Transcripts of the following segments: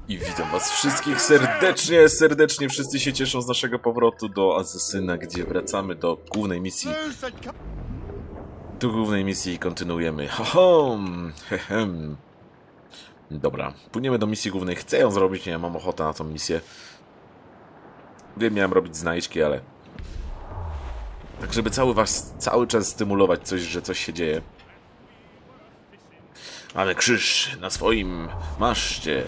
I witam was wszystkich serdecznie, serdecznie. Wszyscy się cieszą z naszego powrotu do Asasyna, gdzie wracamy do głównej misji. Do głównej misji i kontynuujemy. Hehem. Dobra, płyniemy do misji głównej. Chcę ją zrobić, nie mam ochotę na tą misję. Wiem, miałem robić znajdźki, ale... tak, żeby cały czas stymulować coś, że coś się dzieje. Mamy krzyż na swoim maszcie.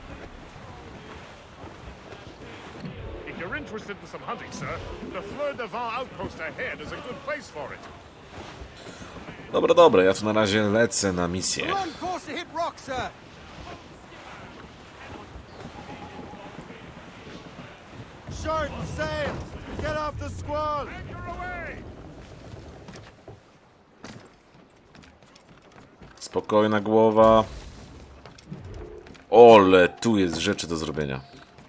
Interested in some hunting, sir? The Fleur de Vent outpost ahead is a good place for it. Dobra, dobra, ja tu na razie lecę na misję. Short and sail! Get off the squall! Spokojna głowa. Ole, tu jest rzeczy do zrobienia.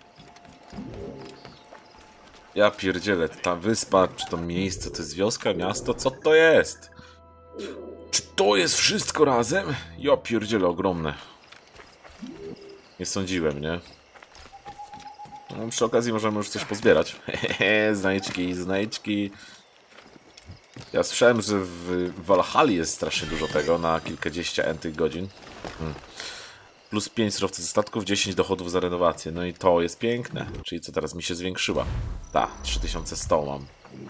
Ja pierdzielę, ta wyspa, czy to miejsce, to jest wioska, miasto? Co to jest? Czy to jest wszystko razem? Ja pierdzielę, ogromne. Nie sądziłem, nie? No, przy okazji możemy już coś pozbierać. Hehehe, znajdźki, znajdźki. Ja słyszałem, że w Valhalla jest strasznie dużo tego, na kilkadziesiąt entych godzin. Plus 5 surowców ze statków, 10 dochodów za renowację. No i to jest piękne. Czyli co, teraz mi się zwiększyła. Ta, 3100 mam.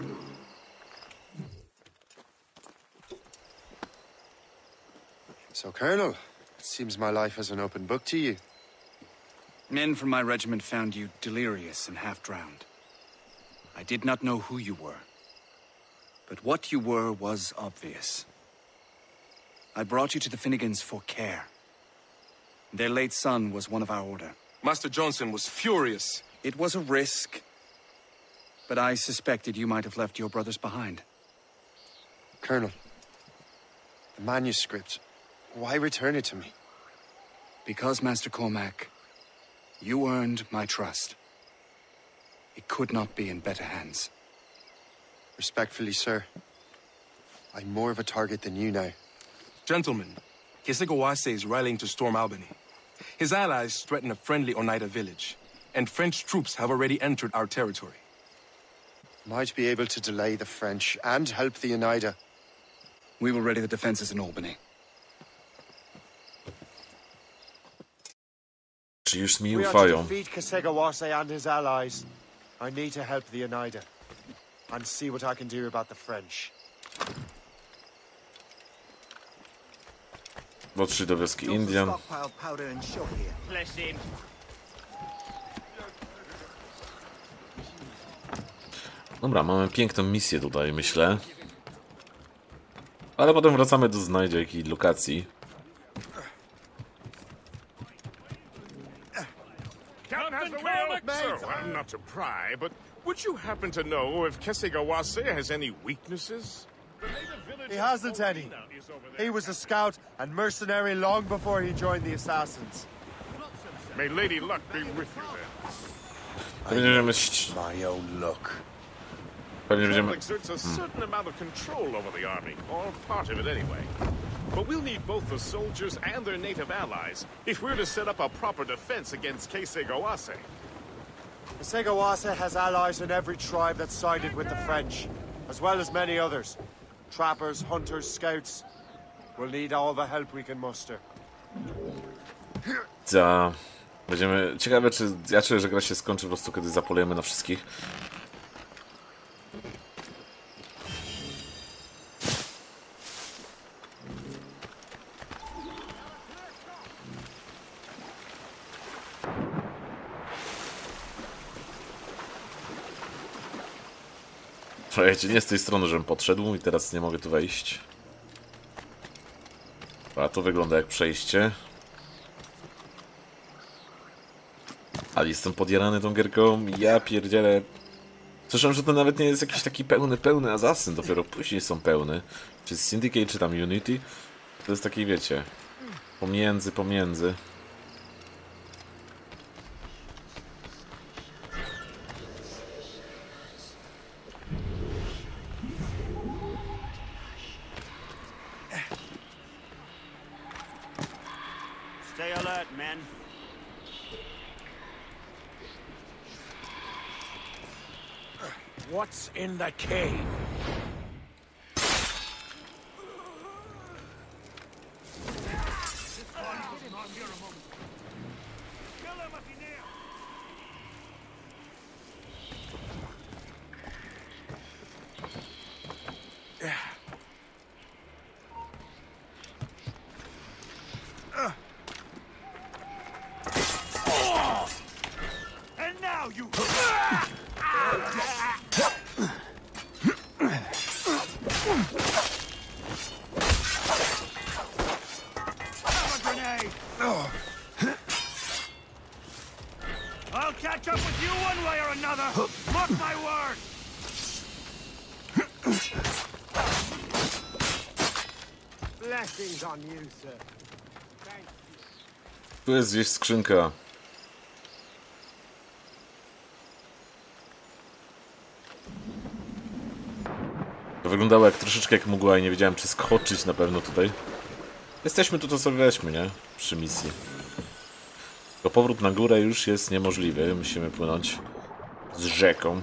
So, Colonel, it seems my life is an open book to you. Men from my regiment found you delirious and half-drowned. I did not know who you were. But what you were was obvious. I brought you to the Finnegans for care. Their late son was one of our order. Master Johnson was furious. It was a risk, but I suspected you might have left your brothers behind. Colonel, the manuscript, why return it to me? Because, Master Cormac, you earned my trust. It could not be in better hands. Respectfully, sir, I'm more of a target than you now. Gentlemen, Kesegawase is rallying to storm Albany. His allies threaten a friendly Oneida village, and French troops have already entered our territory. Might be able to delay the French and help the Oneida. We will ready the defenses in Albany. Czy już mi We are to ufają? defeat Kesegawase and his allies. I need to help the Oneida and see what I can do about the French. Dotrzli do wioski Indian. Dobra, mamy piękną misję tutaj, myślę. Ale potem wracamy do znajdziek i lokacji. Captain Cormac, sir, I'm not to pry, but would you happen to know if Kesegawase has any weaknesses? He hasn't any. He was a scout and mercenary long before he joined the assassins. May Lady Luck be with you then. My own luck. Pewnie General będziemy... exerts a certain amount of control over the army, or part of it anyway. But we'll need both the soldiers and their native allies if we're to set up a proper defense against Kesegawase. Kesegawase has allies in every tribe that sided with the French, as well as many others. Trappers, hunters, scouts. We'll need all the help we can muster. Będziemy... Ciekawe, czy... Ja czuję, że gra się skończy po prostu, kiedy zapolujemy na wszystkich. Słuchajcie, nie z tej strony, żebym podszedł i teraz nie mogę tu wejść. A to wygląda jak przejście. Ale jestem podjarany tą gierką. Ja pierdzielę. Słyszałem, że to nawet nie jest jakiś taki pełny Assassin. Dopiero później są pełne. Czy Syndicate, czy tam Unity. To jest taki, wiecie, pomiędzy. Stay alert, men. What's in the cave? And now you... I'll catch up with you one way or another! Mark my word! Blessings on you, sir. Tu jest gdzieś skrzynka. To wyglądało jak troszeczkę jak mgła i nie wiedziałem, czy skoczyć na pewno tutaj. Jesteśmy tu, to sobie weźmy, nie? Przy misji. To powrót na górę już jest niemożliwy. Musimy płynąć z rzeką.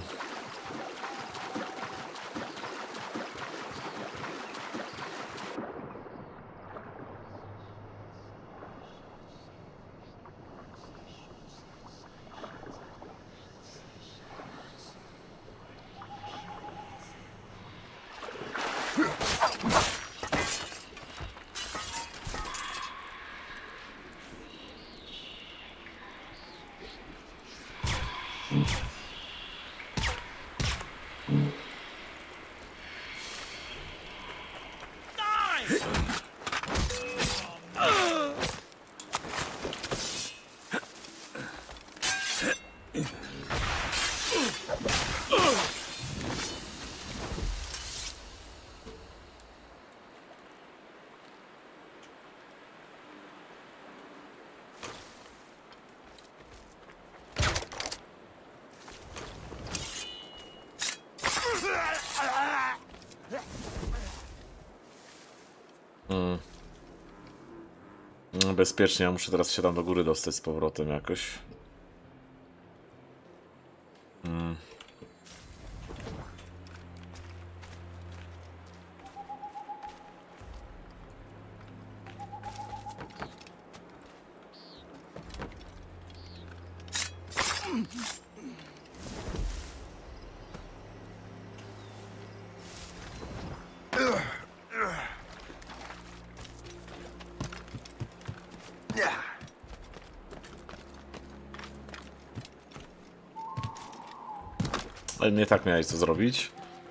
Bezpiecznie, ja muszę teraz się tam do góry dostać z powrotem jakoś. Ale nie tak miałeś co zrobić.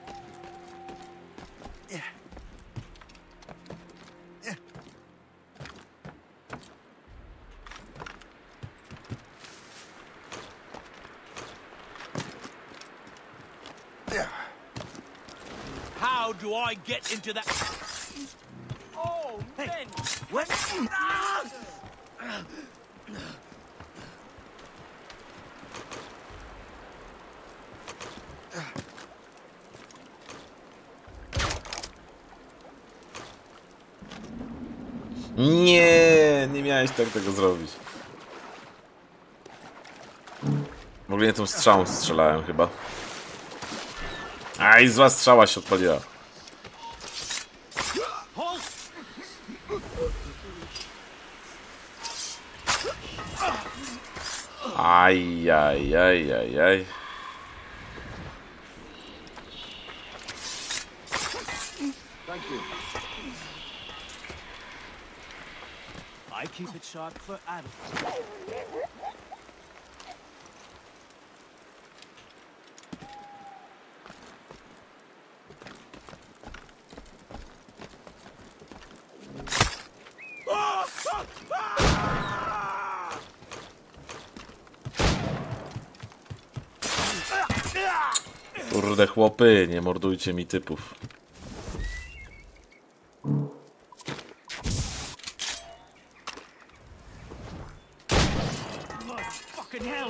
How do I get into that? Oh, man! What? Ah! Nie miałeś tak tego zrobić. W ogóle nie tą strzałą strzelałem chyba. Aj, zła strzała się odpaliła. Aj. I keep it sharp for Adam. Kurde chłopy, nie mordujcie mi typów. Fucking hell!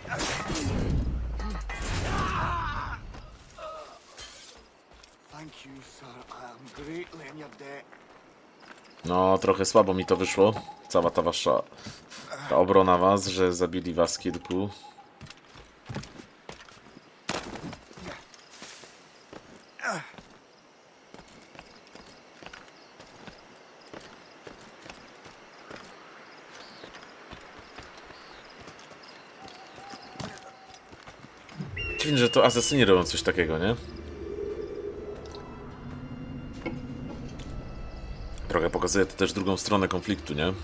Thank you. No, trochę słabo mi to wyszło. Cała ta wasza obrona was, że zabili was kilku. Dziwne, że to asesyni robią coś takiego, nie? Trochę pokazuje to też drugą stronę konfliktu, nie?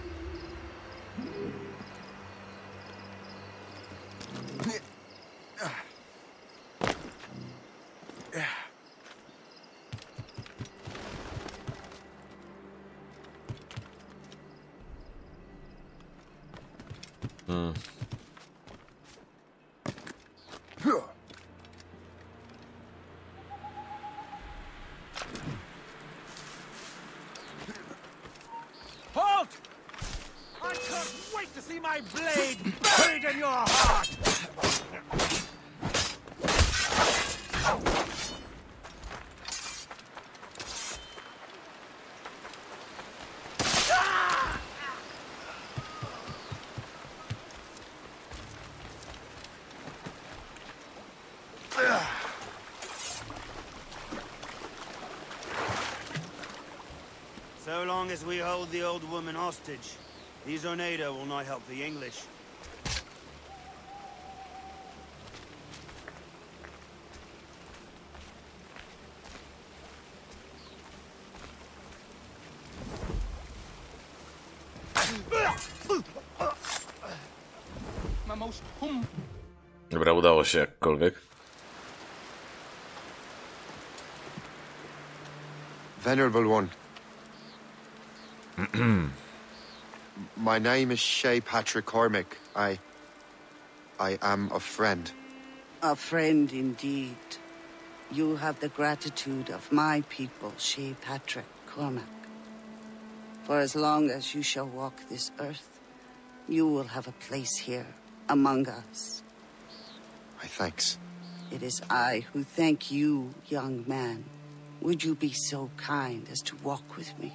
Halt! I can't wait to see my blade buried in your heart! So long as we hold the old woman hostage, these Oneida will not help the English. My most hum. Dobra, udało się jakkolwiek. Venerable One. My name is Shay Patrick Cormac. I am a friend. A friend indeed. You have the gratitude of my people, Shay Patrick Cormac. For as long as you shall walk this earth, you will have a place here among us. My thanks. It is I who thank you, young man. Would you be so kind as to walk with me?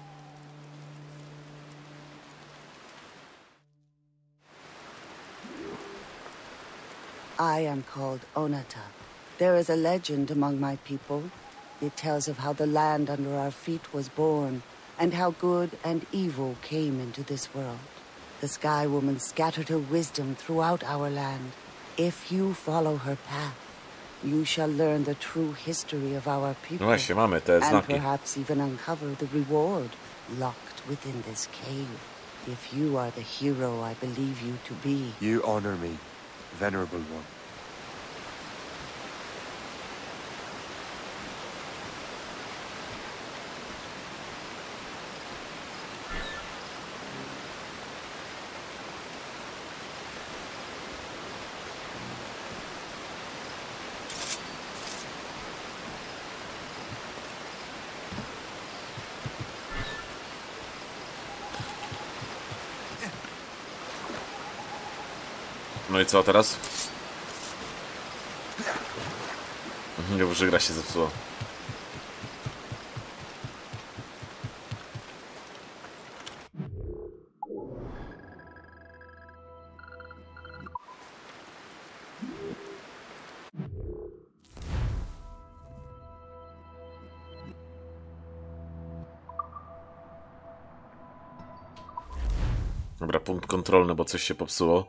I am called Onata. There is a legend among my people. It tells of how the land under our feet was born, and how good and evil came into this world. The Sky Woman scattered her wisdom throughout our land. If you follow her path, you shall learn the true history of our people. No właśnie, mamy te and znaki. perhaps even uncover the reward locked within this cave. If you are the hero I believe you to be. You honor me, Venerable One. No i co teraz? Dobrze, gra się zepsuła. Dobra, punkt kontrolny, bo coś się popsuło.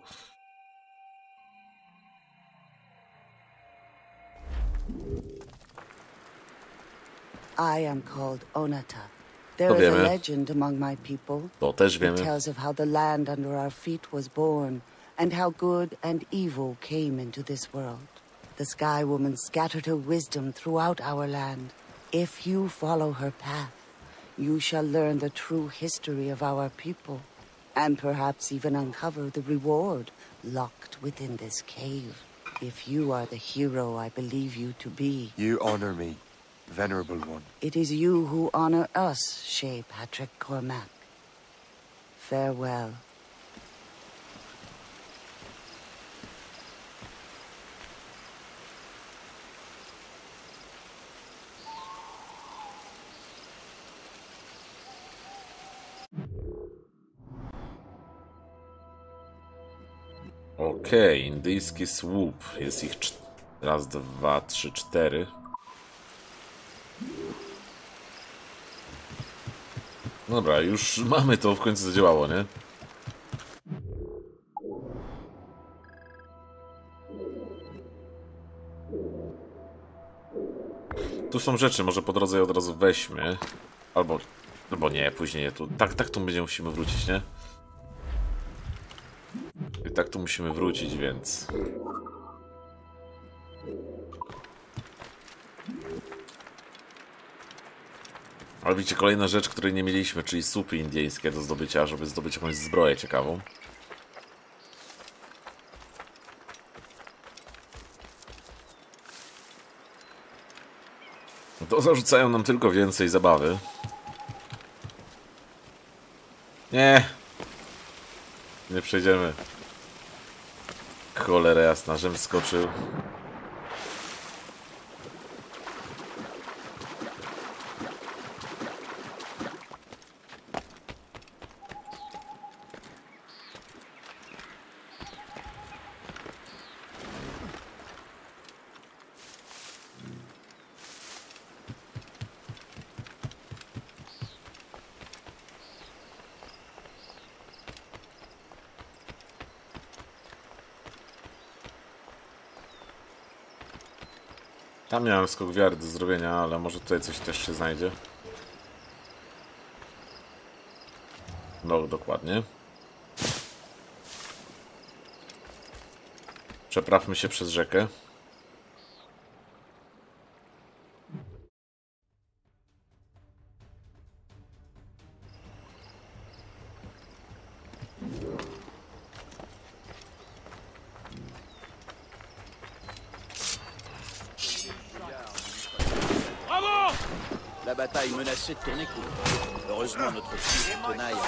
I am called Onata. There is a legend among my people. To też wiemy. It tells of how the land under our feet was born, and how good and evil came into this world. The Sky Woman scattered her wisdom throughout our land. If you follow her path, you shall learn the true history of our people, and perhaps even uncover the reward locked within this cave. If you are the hero I believe you to be. You honor me, Venerable One. It is you who honor us, Shay Patrick Cormac. Farewell. Okej, indyjski słup. Jest ich raz, dwa, trzy, cztery. Dobra, już mamy to, w końcu zadziałało, nie? Tu są rzeczy, może po drodze je od razu weźmy. Albo nie, później tu. Tak tu będzie musimy wrócić, nie? I tak tu musimy wrócić, więc... Ale widzicie, kolejna rzecz, której nie mieliśmy, czyli słupy indyjskie do zdobycia, żeby zdobyć jakąś zbroję ciekawą. To zarzucają nam tylko więcej zabawy. Nie przejdziemy. Cholera jasna, żem skoczył. Tam miałem skok wiary do zrobienia, ale może tutaj coś też się znajdzie. No, dokładnie. Przeprawmy się przez rzekę. La bataille menaçait de tourner court. Heureusement, notre fils tenaille.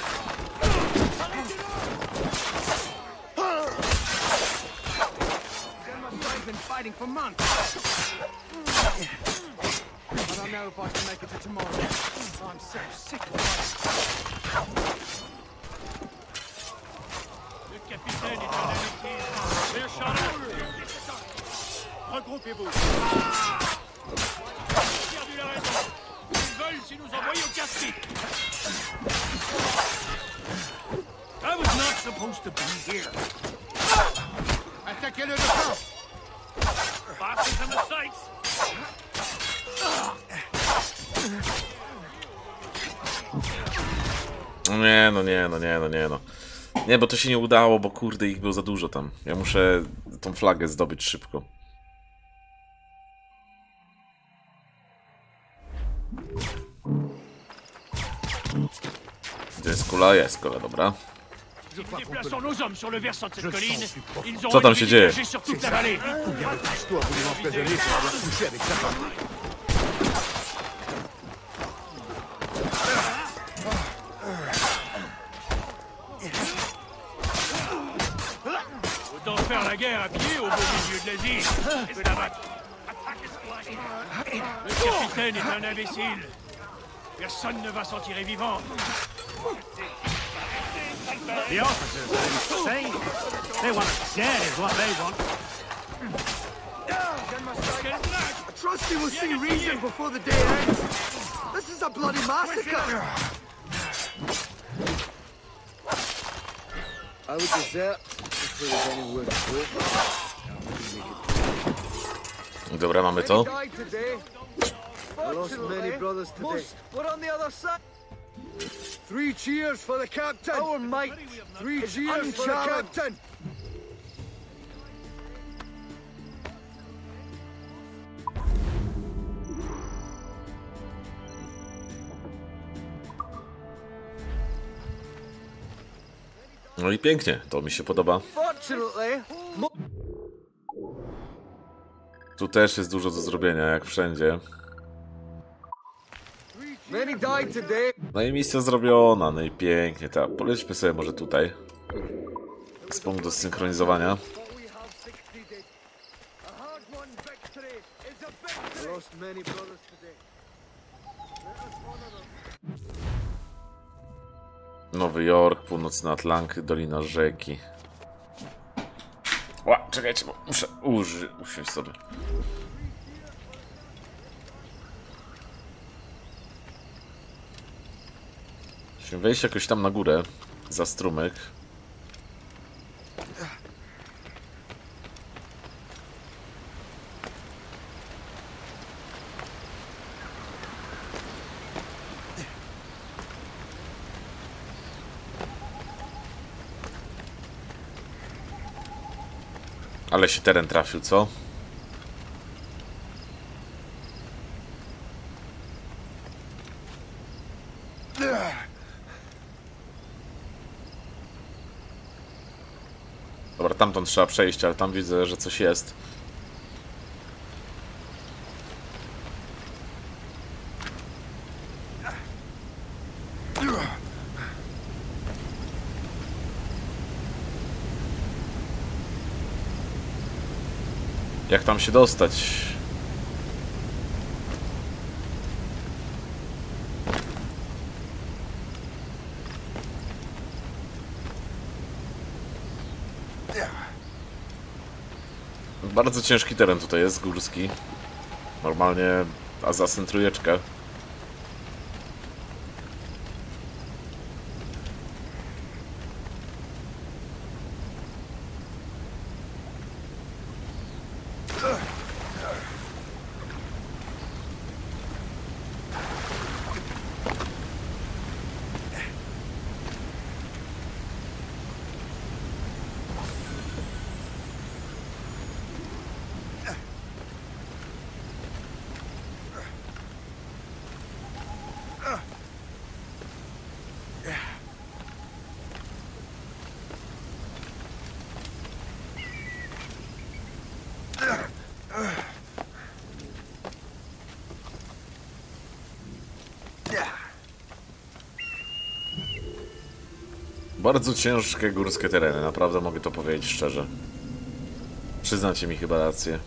Been fighting for months. I don't know if I can make it to tomorrow. I'm so sick of it. Le capitaine est un ami. Les charlots. Regroupez-vous. Perdu la raison. Ils veulent si nous envoyer au casse-pipe. I was not supposed to be here. Attaquez-le de front. Boxes in the sights. Nie. Nie, bo to się nie udało, bo kurde, ich było za dużo tam. Ja muszę tą flagę zdobyć szybko. Gdzie jest kula? Jest kula, dobra. Co tam się dzieje? Autant faire la guerre à pied au beau milieu de l'Asie. Le capitaine est un imbécile. Personne ne va s'en tirer vivant. The officers are insane. They want us dead is what they want. Trust you will see reason before the day ends. This is a bloody massacre. I would desert if there was any word of hope. Dobra, mamy to. I lost many brothers today. We're on the other side. 3 cheers for the captain. Our might. 3 cheers for the captain. No i pięknie, to mi się podoba. Tu też jest dużo do zrobienia, jak wszędzie. No i misja zrobiona, no i pięknie. Tak, polećmy sobie może tutaj. Z punktu do synchronizowania. Nowy Jork, północny Atlantyk, Dolina Rzeki. czekajcie, bo muszę usiąść sobie. Musimy wejść jakoś tam na górę, za strumyk. Ale się teren trafił, co? Dobra, tamtąd trzeba przejść, ale tam widzę, że coś jest. Jak tam się dostać? Bardzo ciężki teren tutaj jest, górski. Normalnie Assassin trójeczkę. Bardzo ciężkie górskie tereny, naprawdę mogę to powiedzieć szczerze. Przyznacie mi chyba rację.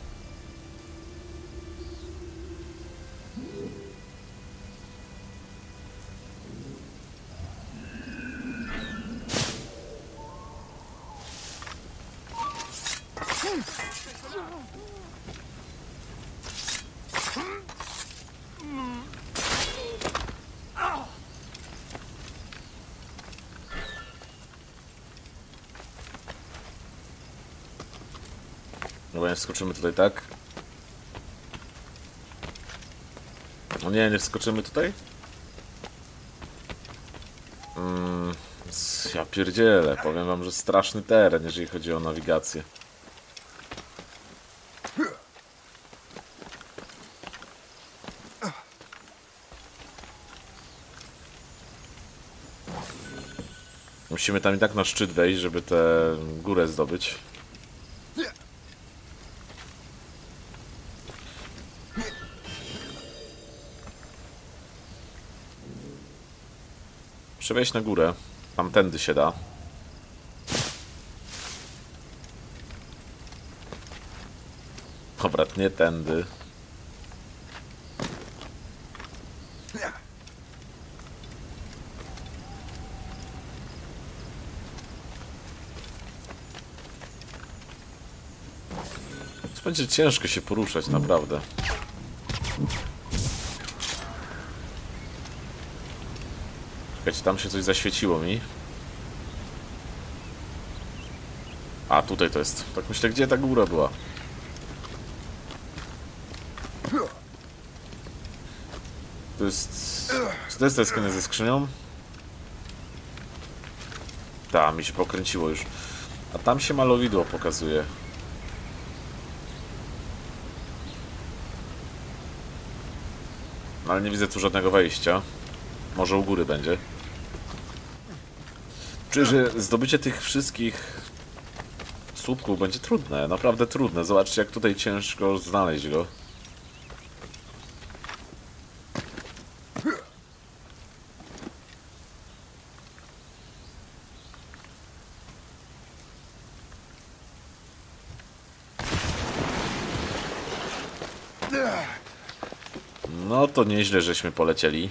Dobra, nie wskoczymy tutaj, tak? No nie wskoczymy tutaj? Ja pierdzielę, powiem wam, że straszny teren, jeżeli chodzi o nawigację. Musimy tam i tak na szczyt wejść, żeby tę górę zdobyć. Muszę wejść na górę. Tamtędy się da. Dobra, nie tędy. To będzie ciężko się poruszać, naprawdę. Czekajcie, tam się coś zaświeciło mi. A, tutaj to jest. Tak myślę, gdzie ta góra była? To jest... Czy to jest ta jaskinia ze skrzynią? Tak, mi się pokręciło już. A tam się malowidło pokazuje. Ale nie widzę tu żadnego wejścia. Może u góry będzie. Czuję, że zdobycie tych wszystkich słupków będzie trudne, naprawdę trudne. Zobaczcie, jak tutaj ciężko znaleźć go. No to nieźle, żeśmy polecieli.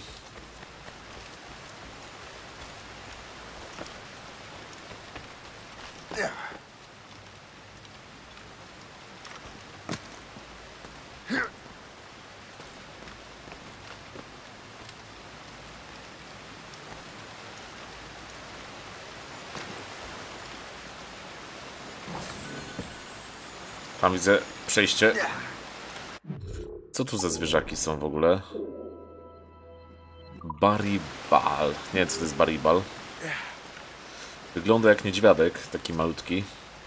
Tam widzę przejście. Co tu za zwierzaki są w ogóle? Baribal. Nie wiem, co to jest baribal. Wygląda jak niedźwiadek, taki malutki.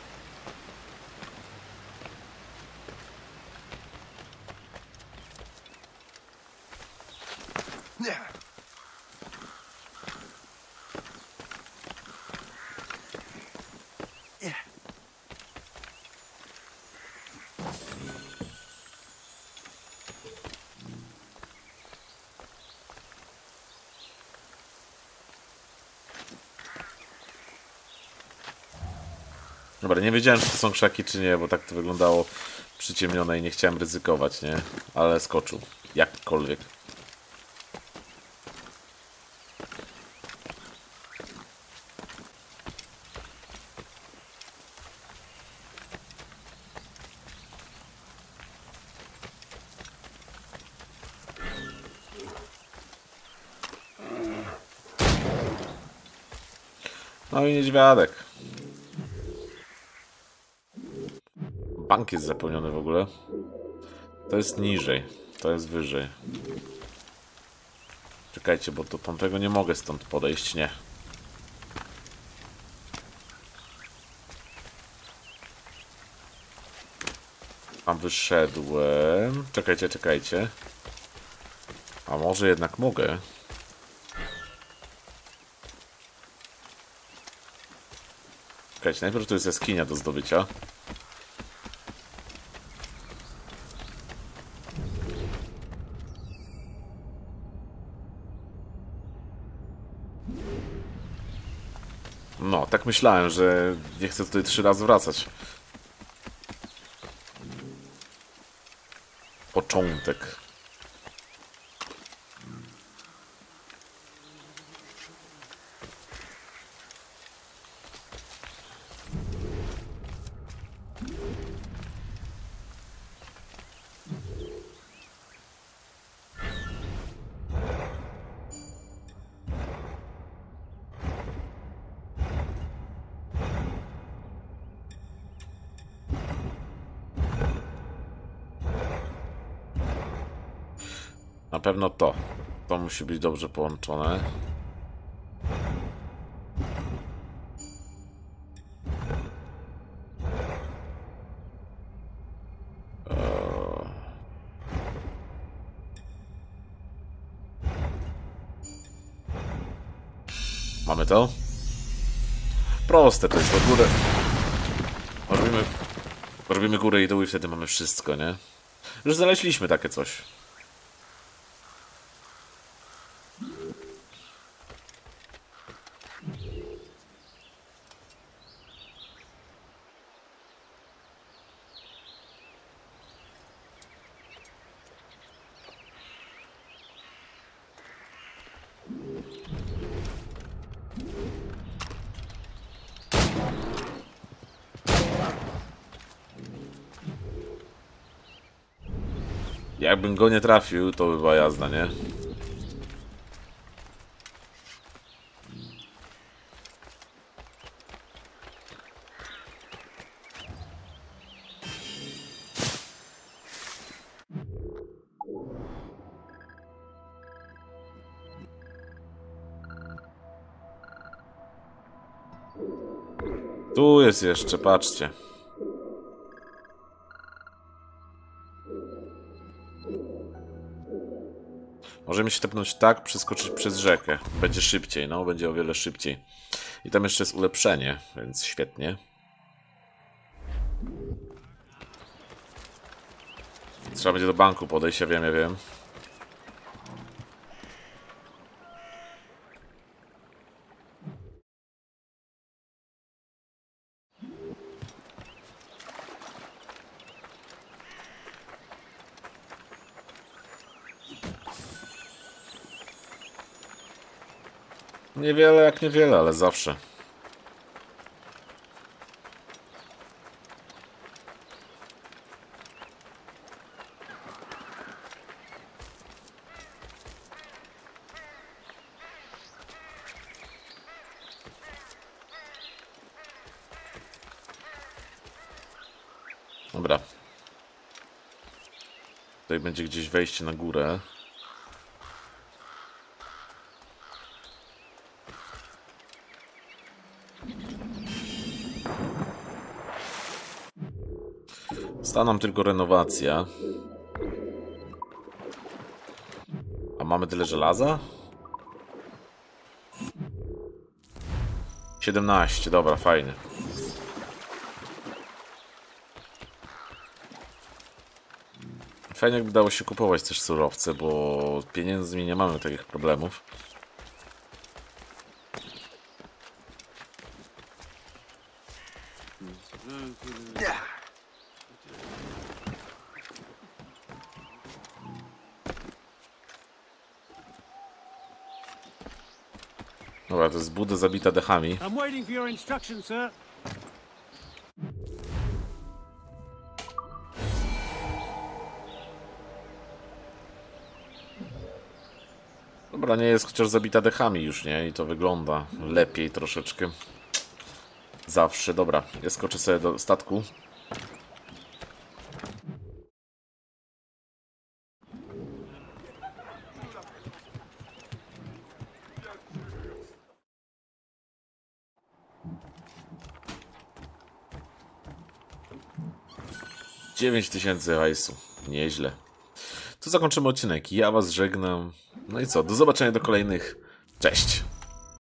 Dobra, nie wiedziałem, czy to są krzaki, czy nie, bo tak to wyglądało przyciemnione i nie chciałem ryzykować, nie? Ale skoczył. Jakkolwiek. No i niedźwiadek. Bank jest zapełniony w ogóle. To jest niżej, to jest wyżej. Czekajcie, bo do tamtego nie mogę stąd podejść, nie. Tam wyszedłem. Czekajcie, czekajcie. A może jednak mogę? Czekajcie, najpierw tu jest jaskinia do zdobycia. No, tak myślałem, że nie chcę tutaj 3 razy wracać. Początek. Na pewno to. To musi być dobrze połączone. Mamy to? Proste to jest, pod górę. Robimy górę i dół i wtedy mamy wszystko, nie? Już znaleźliśmy takie coś. Jakbym go nie trafił, to by była jazda, nie? Tu jest jeszcze, patrzcie. Możemy się tepnąć tak, przeskoczyć przez rzekę. Będzie szybciej, no, będzie o wiele szybciej. I tam jeszcze jest ulepszenie, więc świetnie. Trzeba będzie do banku podejść, ja wiem, ja wiem. Niewiele jak niewiele, ale zawsze. Dobra. Tutaj będzie gdzieś wejście na górę. Została nam tylko renowacja. A mamy tyle żelaza? 17, dobra, fajnie. Fajnie jakby dało się kupować też surowce, bo pieniędzmi nie mamy takich problemów. Dobra, to jest buda zabita dechami. I'm waiting for your instructions, sir. Dobra, nie jest chociaż zabita dechami już, nie? I to wygląda lepiej troszeczkę. Zawsze, dobra. Ja skoczę sobie do statku. $9000 hajsu. Nieźle. Tu zakończymy odcinek. Ja was żegnam. No i co? Do zobaczenia do kolejnych. Cześć!